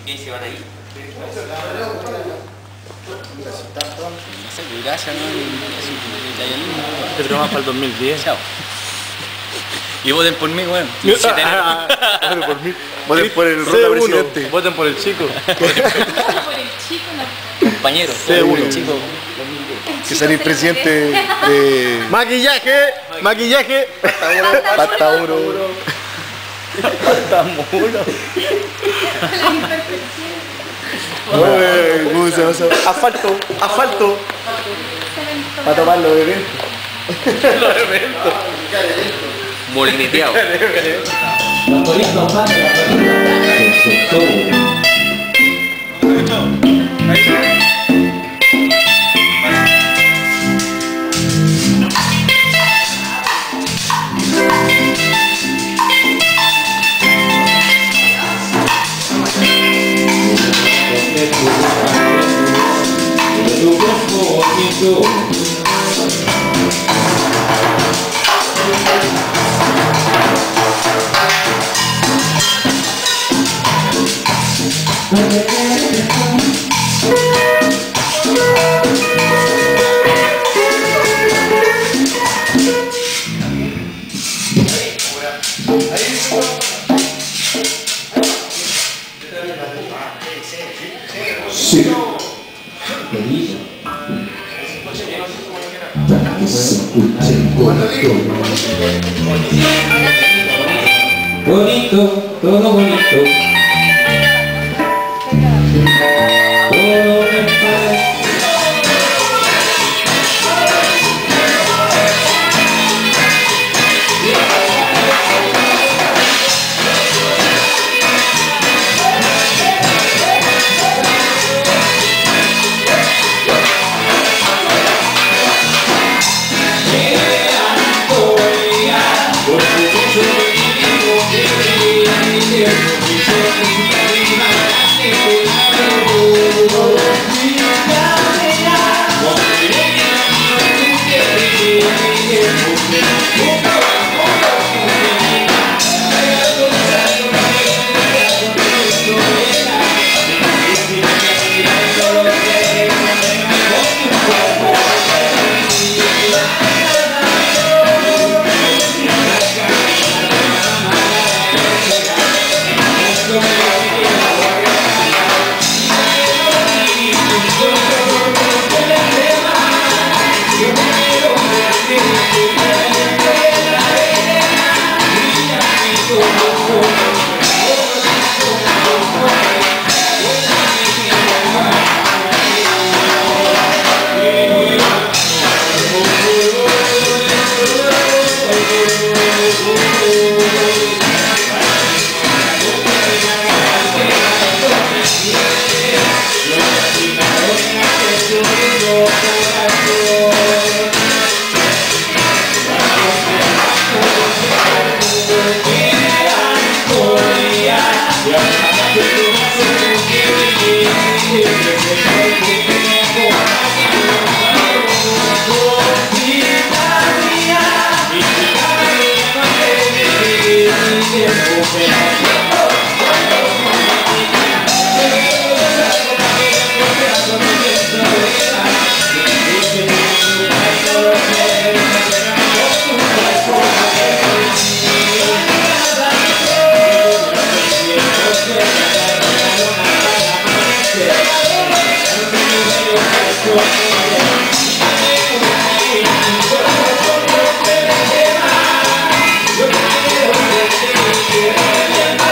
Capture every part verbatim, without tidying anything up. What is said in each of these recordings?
¿Quiénes se van ahí? No sé, gracias, ¿no? Te programas para el dos mil diez. Chao. Y voten por mí, weón. Voten por mí. Voten por el rota presidente. Voten por el chico. Por el chico, no. Compañero. C uno. El chico. Que salir presidente de... Maquillaje, maquillaje. Pasta oro. Está muro. La imperfección. Uy, ¿cómo se llama? Asfalto, asfalto. Para tomarlo de evento. Molineteado. Sí. Bonito, todo bonito. Todo me parece. Yo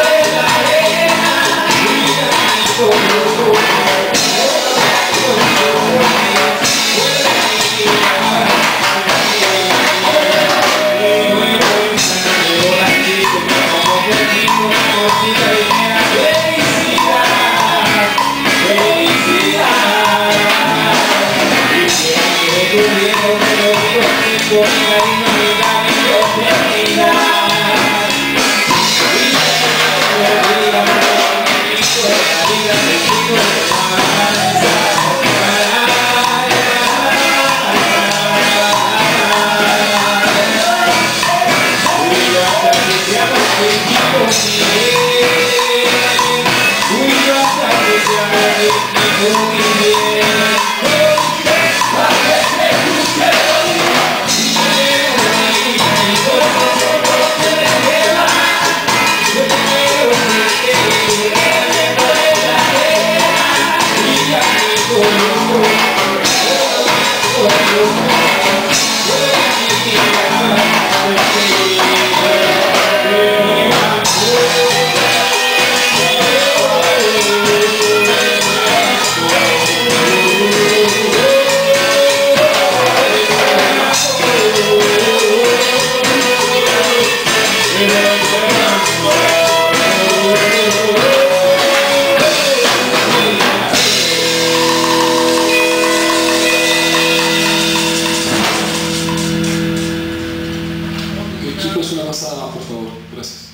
Chicos, una pasada, por favor. Gracias.